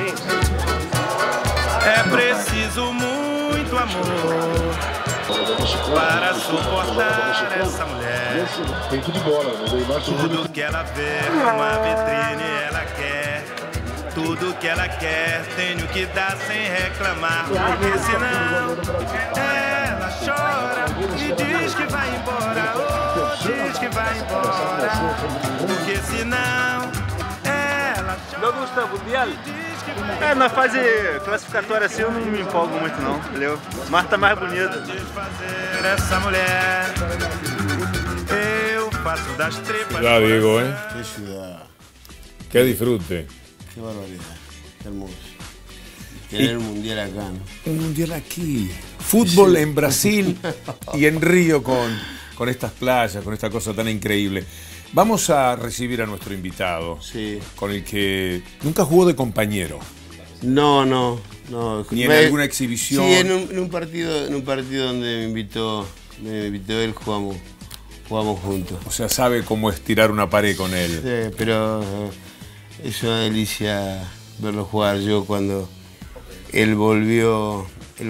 parabéns. É preciso muito amor para suportar essa mulher. Tempo de bola, Tudo que ela vê numa vitrine ela quer. Tudo que ela quer tenho que dar sem reclamar. Porque senão ela chora e diz que vai embora. Oh, diz que vai embora. Porque senão ela chora. Não gusta mundial? Na fase classificatória assim eu não me empolgo muito não, entendeu? Mas tá mais bonito. Desfazer essa mulher. Eu faço das tripas. Ya digo, Qué ciudad, Que disfrute. qué barbaridad, qué hermoso. Tener un mundial acá, ¿no? Un mundial aquí. Fútbol en Brasil y en Río con estas playas, con esta cosa tan increíble. Vamos a recibir a nuestro invitado, Sí. con el que nunca jugó de compañero, No. ni en alguna exhibición. Sí, en un partido donde me invitó él, jugamos juntos. O sea, sabe cómo estirar una pared con él. Sí, pero es una delicia verlo jugar. Yo cuando él volvió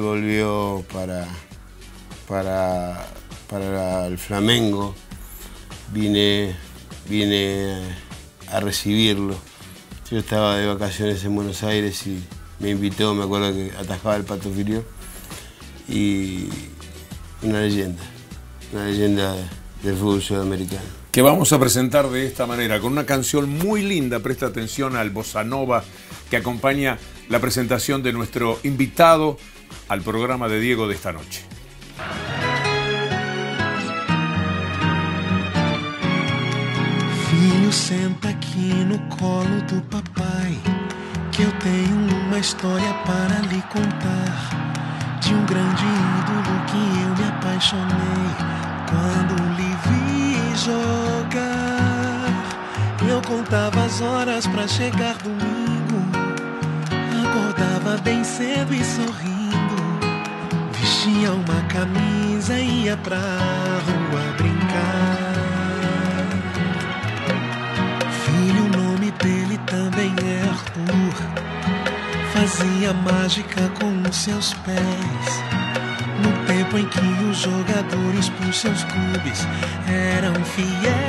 para el Flamengo, vine a recibirlo. Yo estaba de vacaciones en Buenos Aires y me invitó, me acuerdo que atajaba el Pato Filiol, y una leyenda del fútbol sudamericano. Que vamos a presentar de esta manera, con una canción muy linda. Presta atención al bossa nova que acompaña la presentación de nuestro invitado al programa de Diego de esta noche. Filho, senta aqui no colo do papai, que eu tenho uma história para lhe contar, de um grande ídolo que eu me apaixonei quando lhe vi jogar. Eu contava as horas pra chegar domingo, acordava bem cedo e sorrindo, vestia uma camisa e ia pra rua brincar. Filho, o nome dele também é Arthur, fazia mágica com os seus pés, no tempo em que os jogadores por seus clubes eram fiéis.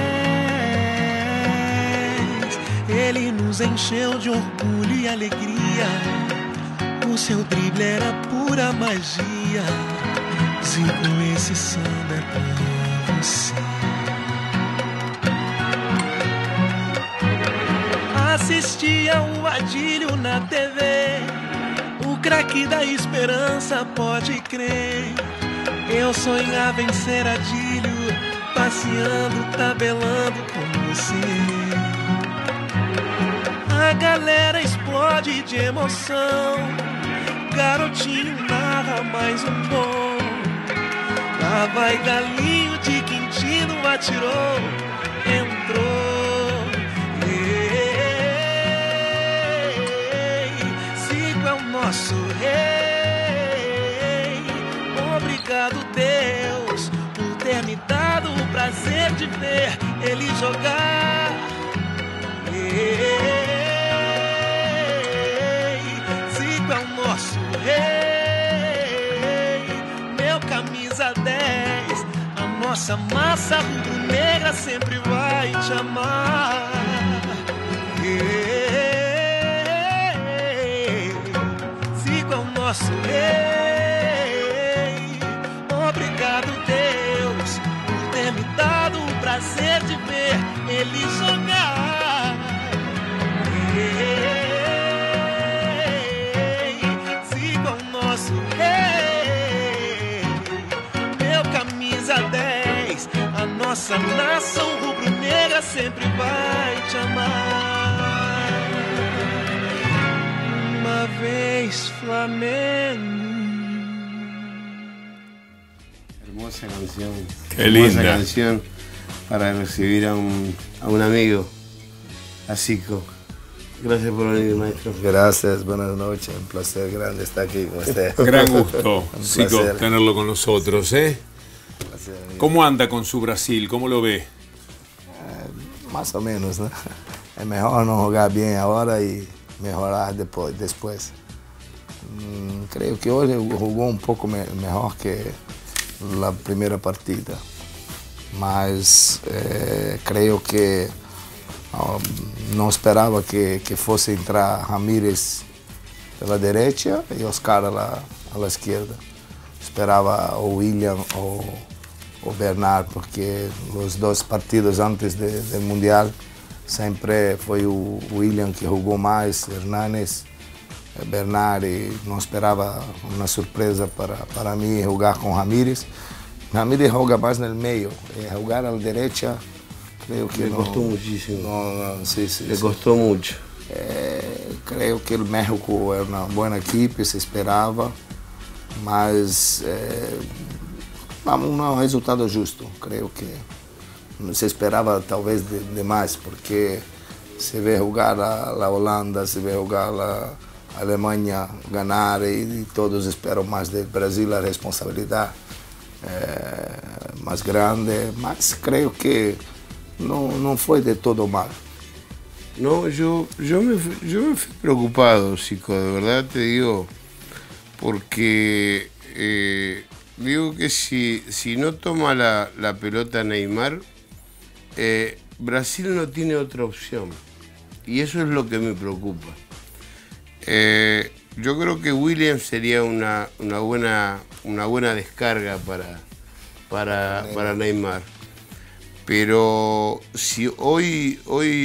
Ele nos encheu de orgulho e alegria, o seu drible era pura magia. Zico, esse samba é pra você. Assistia o Adílio na TV, o craque da esperança, pode crer. Eu sonhava em ser Adílio, passeando, tabelando com você. A galera explode de emoção, garotinho narra mais um gol. Lá vai Galinho de Quintino, atirou, entrou. Nosso rei, obrigado Deus por ter me dado o prazer de ver ele jogar. Zico é o nosso rei, meu camisa 10, a nossa massa rubro-negra sempre vai te amar. Nosso rei, obrigado Deus por ter me dado o prazer de ver ele jogar. Zico é o nosso rei, meu camisa 10, a nossa nação rubro-negra sempre vai te amar. Uma vez Flamengo. Hermosa canción. Qué Hermosa linda. canción para recibir a un amigo, a Zico. Gracias por venir, maestro. Gracias, buenas noches. Un placer grande estar aquí con usted. Gran gusto, Un Zico, placer. tenerlo con nosotros, ¿eh? Placer, amigo. ¿Cómo anda con su Brasil? ¿Cómo lo ve? Más o menos, ¿no? Es mejor no jugar bien ahora y mejorar después. Creo que hoy jugó un poco mejor que la primera partida, mas creo que no esperaba que fuese entrar Ramírez a la derecha y Oscar a la izquierda. Esperaba o William o Bernard, porque los dos partidos antes del Mundial siempre fue William que jugó más, Hernández, Bernard, y no esperaba una sorpresa para mí jugar con Ramírez. Ramírez juega más en el medio, jugar a la derecha creo que le costó muchísimo. Sí, le costó mucho. Creo que el México era una buena equipe, se esperaba, mas un resultado justo. Creo que se esperaba talvez de más, porque se ve jugar a la Holanda, se ve jugar a Alemanha ganar y todos esperan más del Brasil, la responsabilidad más grande, mas creo que no fue de todo mal. No, yo me fui preocupado, Zico, de verdad te digo, porque digo que si no toma la pelota Neymar, Brasil no tiene otra opción, y eso es lo que me preocupa. Yo creo que William sería una buena descarga para Neymar. Pero si hoy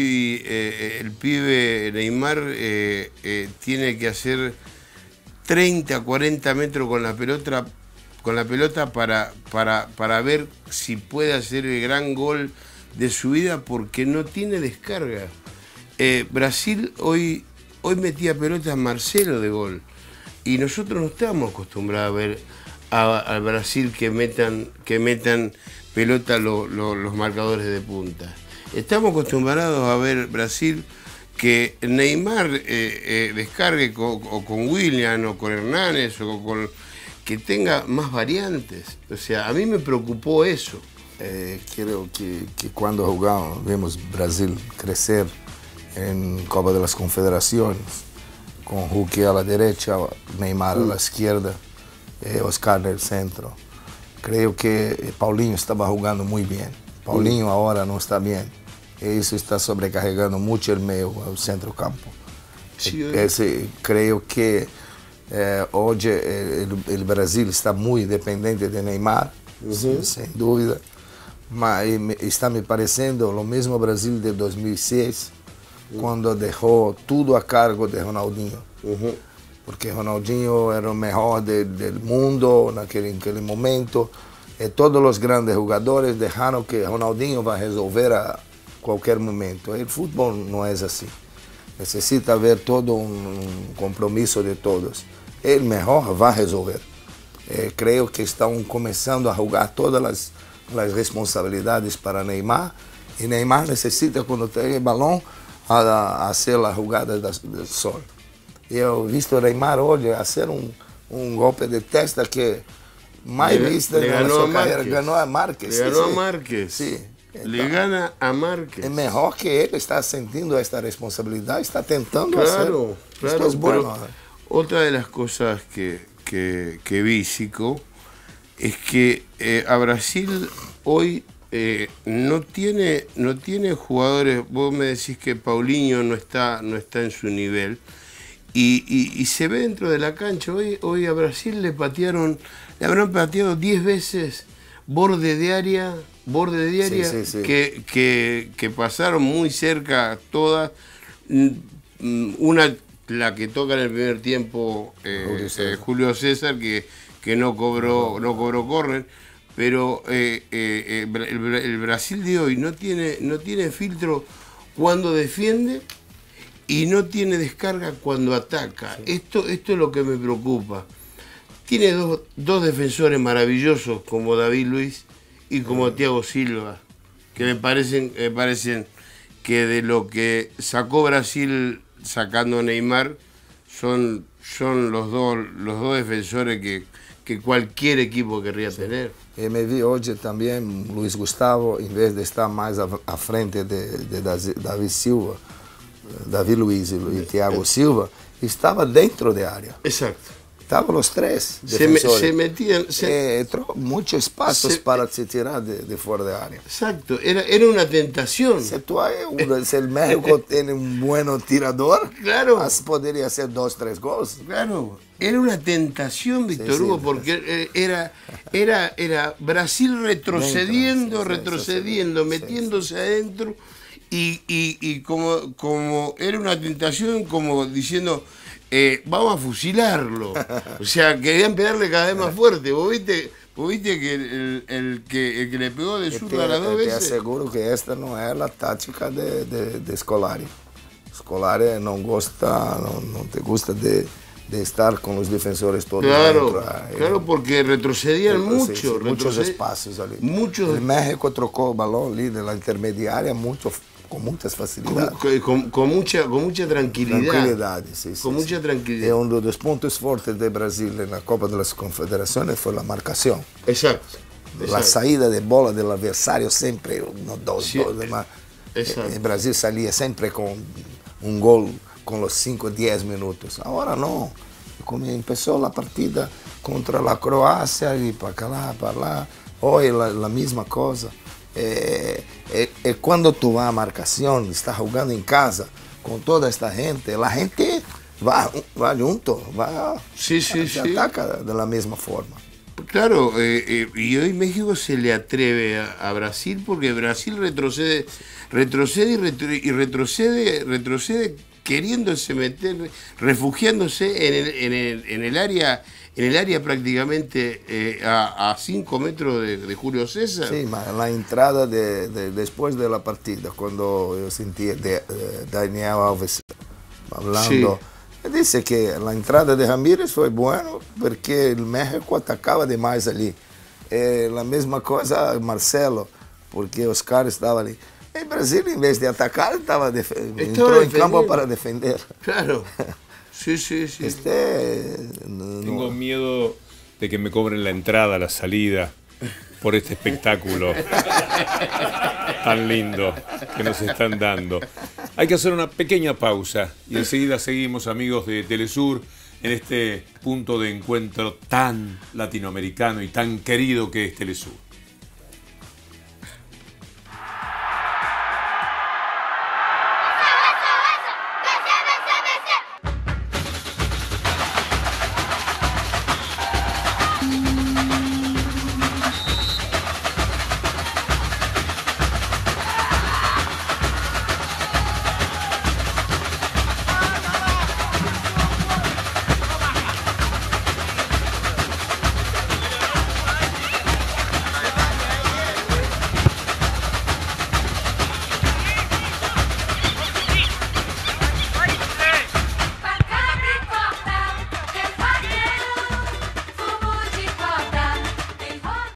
el pibe Neymar tiene que hacer 30, 40 metros con la pelota para ver si puede hacer el gran gol de su vida, porque no tiene descarga. Brasil hoy metía pelotas Marcelo de gol, y nosotros no estamos acostumbrados a ver al Brasil que metan pelota los marcadores de punta. Estamos acostumbrados a ver Brasil que Neymar descargue con William o con Hernández, o que tenga más variantes. O sea, a mí me preocupó eso. Creo que cuando jugamos, vemos Brasil crecer en Copa de las Confederaciones, con Hulk a la derecha, Neymar a la izquierda, Oscar en el centro. Creo que Paulinho estaba jugando muy bien. Paulinho ahora no está bien. Eso está sobrecargando mucho el medio, el centro campo. Sí, creo que hoy el Brasil está muy dependiente de Neymar, sin duda. Está me parecendo lo mismo Brasil de 2006, cuando dejó todo a cargo de Ronaldinho. Porque Ronaldinho era o mejor del mundo naquele momento, e todos os grandes jogadores deixaram que Ronaldinho vai resolver a qualquer momento. O futebol não é assim. Necessita haver todo compromisso de todos. O melhor vai resolver. Creio que estão começando a jogar todas as responsabilidades para Neymar, e Neymar necessita, quando tem o balão, a fazer a jogada do sol. Eu visto Neymar hoje fazer golpe de testa que mais vista na sua carreira. Ganhou a Márquez. Le ganó a Márquez. Sí. Le gana a Márquez. É melhor que ele está sentindo esta responsabilidade, está tentando claro, hacer. Claro, Esto es bueno. Otra de las cosas que vi, Zico, es que a Brasil hoy no tiene jugadores. Vos me decís que Paulinho no está en su nivel. Y se ve dentro de la cancha. Hoy a Brasil le habrán pateado 10 veces borde de área, sí. Que pasaron muy cerca todas. Una, la que toca en el primer tiempo, Julio César, que no cobró córner. Pero el Brasil de hoy no tiene filtro cuando defiende, y no tiene descarga cuando ataca. Sí. Esto es lo que me preocupa. Tiene dos defensores maravillosos como David Luiz y como Thiago Silva, que me parecen que de lo que sacó Brasil sacando a Neymar son los dos defensores que cualquier equipo querría tener. Me vi hoy también Luis Gustavo, en vez de estar más a frente de David Silva, David Luiz y Thiago Silva, estaba dentro de área. Exacto. Estaban los tres Se defensores. metían... Muchos espacios para se tirar de fuera de área. Exacto, era una tentación. Si el México tiene un buen tirador, Claro. podría hacer 2, 3 goles. Claro, era una tentación, Víctor Hugo, porque era Brasil retrocediendo, metiéndose adentro, y como era una tentación, como diciendo, vamos a fusilarlo. O sea, querían pegarle cada vez más fuerte. ¿Vos viste que el que le pegó de zurda las 2 veces? Te aseguro que esta no es la táctica de Scolari. Scolari no te gusta de estar con los defensores todos adentro. Claro, porque retrocedían mucho. Muchos espacios ali. Muchos. El México trocó el balón ali de la intermediaria con muchas facilidades. Con mucha tranquilidad. Con mucha tranquilidad. Y uno de los puntos fuertes de Brasil en la Copa de las Confederaciones fue la marcación. Exacto. La saída de bola del adversario siempre, 2, Sí. demás. Exacto. Brasil salía siempre con un gol con los 5 o 10 minutos. Ahora no. Como empezó la partida contra la Croacia y para acá, para allá. Hoy la misma cosa. Cuando tú vas a marcación, estás jugando en casa con toda esta gente, la gente va junto, se ataca de la misma forma. Claro, y hoy México se le atreve a Brasil, porque Brasil retrocede queriéndose meter, refugiándose en el área prácticamente a 5 metros de Julio César. Sí, la entrada después de la partida, cuando yo sentí Daniel Alves hablando, dice que la entrada de Ramírez fue bueno porque el México atacaba demais ali. La misma cosa Marcelo, porque Oscar estaba ali. En Brasil, en vez de atacar, entró en campo para defender. Claro. Sí. Tengo miedo de que me cobren la entrada, la salida, por este espectáculo tan lindo que nos están dando. Hay que hacer una pequeña pausa y enseguida seguimos, amigos de Telesur, en este punto de encuentro tan latinoamericano y tan querido que es Telesur.